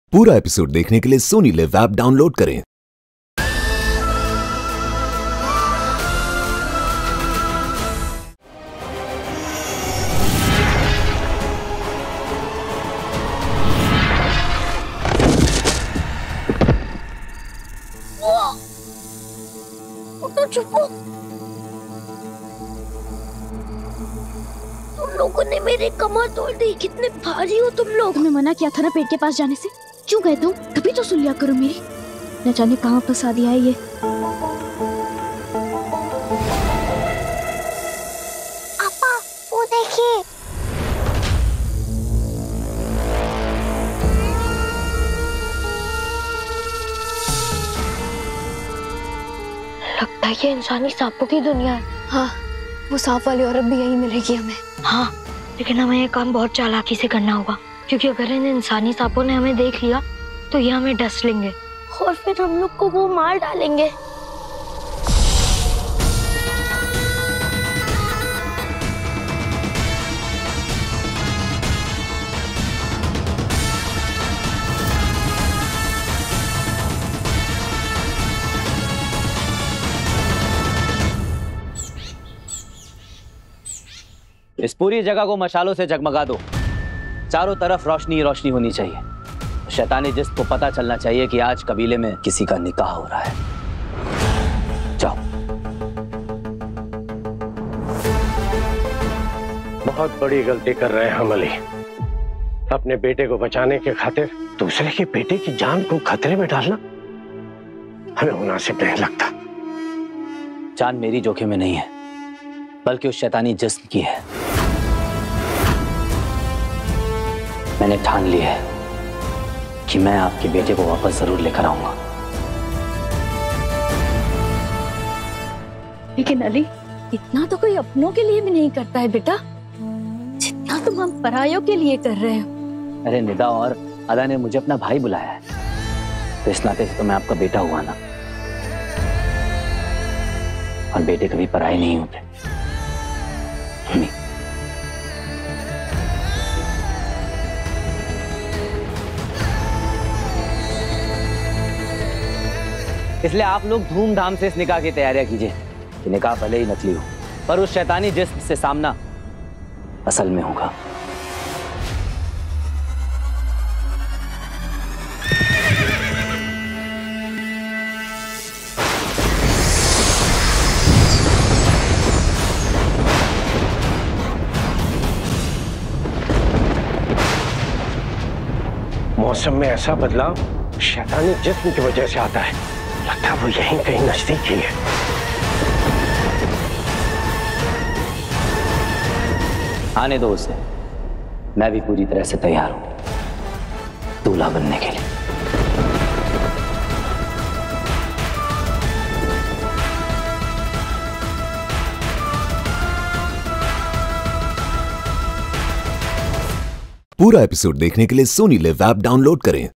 पूरा एपिसोड देखने के लिए सोनी लिव ऐप डाउनलोड करें। चुप हो। तुम लोगों ने मेरी कमर तोड़ दी। कितने भारी हो तुम लोग। तुमने मना किया था ना पेट के पास जाने से। क्यों गए तुम? कभी तो सुन लिया करो मेरी। न जाने कहाँ फंसा दिया है ये। पापा वो देखिए। लगता है ये इंसानी सांपों की दुनिया है। हाँ, वो सांप वाली औरत भी यहीं मिलेगी हमें। हाँ, लेकिन हमें ये काम बहुत चालाकी से करना होगा, क्योंकि अगर इन इंसानी सांपों ने हमें देख लिया तो ये हमें डस लेंगे और फिर हम लोग को वो मार डालेंगे। इस पूरी जगह को मशालों से जगमगा दो। चारों तरफ रोशनी रोशनी होनी चाहिए। शैतानी जिस्म को पता चलना चाहिए कि आज कबीले में किसी का निकाह हो रहा है। जाओ। बहुत बड़ी गलती कर रहे हैं हम अली। अपने बेटे को बचाने के खातिर दूसरे के बेटे की जान को खतरे में डालना हमें मुनासिब नहीं लगता। जान मेरी जोखिम में नहीं है, बल्कि उस शैतानी जिस्म की है। मैंने ठान लिया है कि मैं आपके बेटे को वापस जरूर लेकर आऊंगा। लेकिन अली, इतना तो कोई अपनों के लिए भी नहीं करता है बेटा, जितना तुम हम परायों के लिए कर रहे हो। अरे निदा और अदा ने मुझे अपना भाई बुलाया है, तो इस नाते से तो मैं आपका बेटा हुआ ना। और बेटे कभी पराये नहीं होते। नहीं। इसलिए आप लोग धूमधाम से इस निकाह की तैयारियां कीजिए कि निकाह भले ही नकली हो, पर उस शैतानी जिस्म से सामना असल में होगा। मौसम में ऐसा बदलाव शैतानी जिस्म की वजह से आता है। लगता है वो यहीं कहीं नजदीक ही है। आने दो उसे। मैं भी पूरी तरह से तैयार हूं दूल्हा बनने के लिए। पूरा एपिसोड देखने के लिए सोनी लिव ऐप डाउनलोड करें।